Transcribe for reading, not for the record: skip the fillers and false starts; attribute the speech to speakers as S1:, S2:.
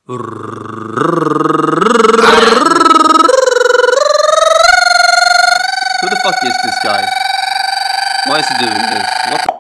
S1: Who the fuck is this guy? Why is he doing this? What the